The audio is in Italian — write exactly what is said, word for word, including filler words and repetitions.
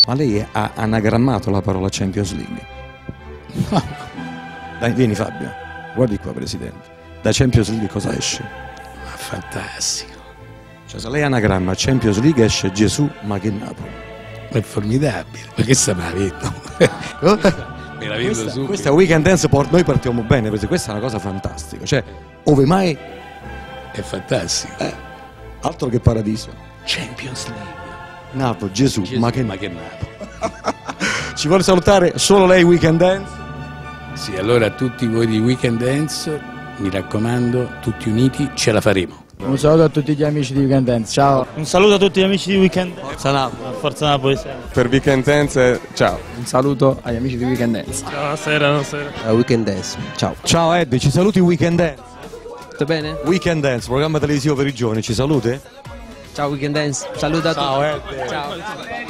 Ma lei ha anagrammato la parola Champions League? Dai, vieni Fabio, guardi qua Presidente. Da Champions League cosa esce? Ma fantastico. Cioè se lei anagramma Champions League esce Gesù, ma che Napoli. È formidabile, perché sta me la vedo? Me la vedo Questa, subito. questa è Weekend Dance, noi partiamo bene, perché questa è una cosa fantastica. Cioè, ove mai... È fantastico. Eh, altro che paradiso. Champions League. Napoli, Gesù, Gesù, ma che... ma che Napoli. Ci vuole salutare solo lei Weekend Dance? Sì, allora a tutti voi di Weekend Dance, mi raccomando, tutti uniti ce la faremo. Un saluto a tutti gli amici di Weekend Dance, ciao. Un saluto a tutti gli amici di Weekend Dance. Forza Napoli. Forza Napoli. Per Weekend Dance, ciao. Un saluto agli amici di Weekend Dance. Ciao, buonasera, buonasera. Uh, Weekend Dance, ciao. Ciao Eddie, ci saluti Weekend Dance? Tutto bene? Weekend Dance, programma televisivo per i giovani, ci saluti? Ciao Weekend Dance, saluto a tutti. Ciao Eddie. Ciao.